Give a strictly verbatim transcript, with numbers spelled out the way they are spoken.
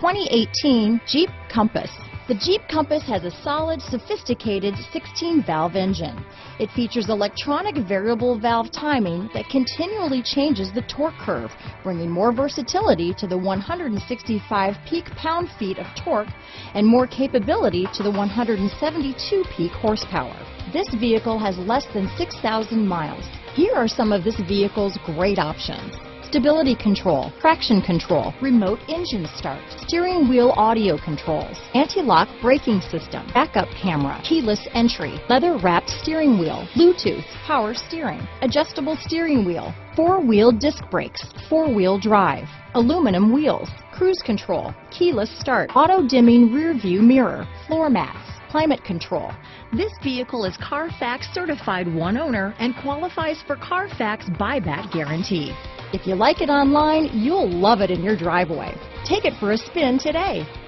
twenty eighteen Jeep Compass. The Jeep Compass has a solid, sophisticated sixteen valve engine. It features electronic variable valve timing that continually changes the torque curve, bringing more versatility to the one hundred sixty-five peak pound-feet of torque and more capability to the one hundred seventy-two peak horsepower. This vehicle has less than six thousand miles. Here are some of this vehicle's great options: stability control, traction control, remote engine start, steering wheel audio controls, anti-lock braking system, backup camera, keyless entry, leather-wrapped steering wheel, Bluetooth, power steering, adjustable steering wheel, four-wheel disc brakes, four-wheel drive, aluminum wheels, cruise control, keyless start, auto-dimming rear-view mirror, floor mats, climate control. This vehicle is Carfax certified one owner and qualifies for Carfax buyback guarantee. If you like it online, you'll love it in your driveway. Take it for a spin today.